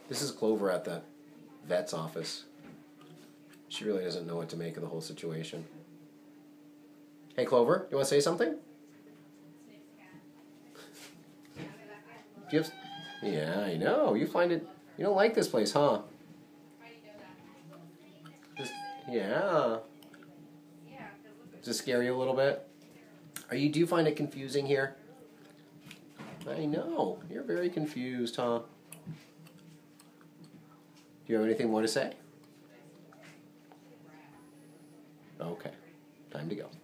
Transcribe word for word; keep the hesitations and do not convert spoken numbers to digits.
This is Clover at the vet's office. She really doesn't know what to make of the whole situation. Hey, Clover, you want to say something? Do you have... Yeah, I know. You find it... You don't like this place, huh? Just... Yeah. Does this scare you a little bit? Are you... Do you find it confusing here? I know. You're very confused, huh? Do you have anything more to say? Okay. Time to go.